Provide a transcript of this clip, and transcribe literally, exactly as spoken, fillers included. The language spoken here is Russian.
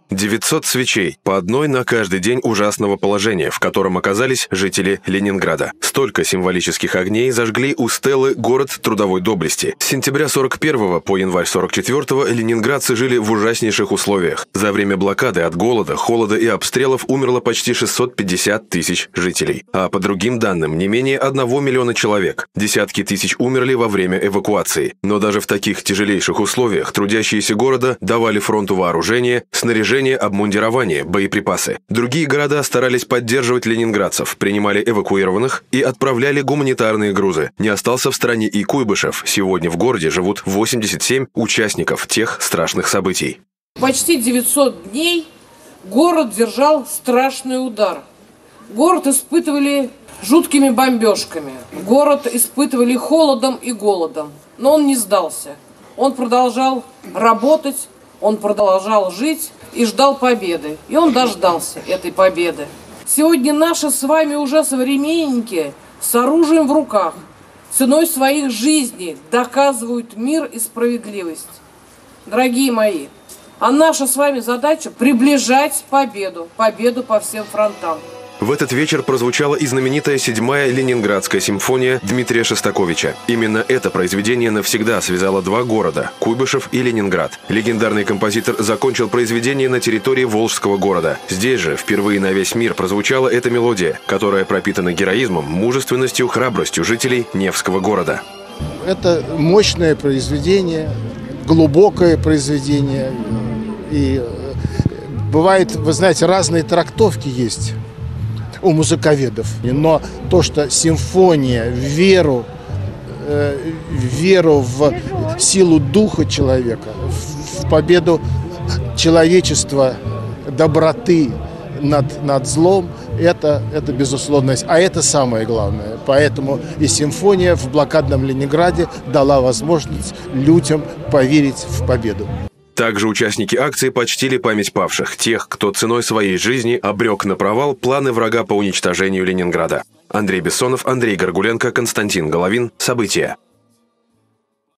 девятьсот свечей, по одной на каждый день ужасного положения, в котором оказались жители Ленинграда. Столько символических огней зажгли у стелы город трудовой доблести. С сентября сорок первого по январь сорок четвёртого ленинградцы жили в ужаснейших условиях. За время блокады от голода, холода и обстрелов умерло почти шестьсот пятьдесят тысяч жителей. А по другим данным, не менее одного миллиона человек. Десятки тысяч умерли во время эвакуации. Но даже в таких тяжелейших условиях трудящиеся города давали фронту вооружение, снаряжение, обмундирование, боеприпасы. Другие города старались поддерживать ленинградцев, принимали эвакуированных и отправляли гуманитарные грузы. Не остался в стране и Куйбышев. Сегодня в городе живут восемьдесят семь участников тех страшных событий. Почти девятьсот дней город держал страшный удар. Город испытывали жуткими бомбежками. Город испытывали холодом и голодом. Но он не сдался. Он продолжал работать, он продолжал жить и ждал победы. И он дождался этой победы. Сегодня наши с вами уже современники с оружием в руках, ценой своих жизней доказывают мир и справедливость. Дорогие мои, а наша с вами задача приближать победу, победу по всем фронтам. В этот вечер прозвучала и знаменитая седьмая Ленинградская симфония Дмитрия Шостаковича. Именно это произведение навсегда связало два города – Куйбышев и Ленинград. Легендарный композитор закончил произведение на территории Волжского города. Здесь же впервые на весь мир прозвучала эта мелодия, которая пропитана героизмом, мужественностью, храбростью жителей Невского города. Это мощное произведение, глубокое произведение. И бывает, вы знаете, разные трактовки есть у музыковедов. Но то, что симфония, веру, э, веру в силу духа человека, в, в победу человечества, доброты над, над злом, это, это безусловность. А это самое главное. Поэтому и симфония в блокадном Ленинграде дала возможность людям поверить в победу. Также участники акции почтили память павших, тех, кто ценой своей жизни обрек на провал планы врага по уничтожению Ленинграда. Андрей Бессонов, Андрей Горгуленко, Константин Головин. События.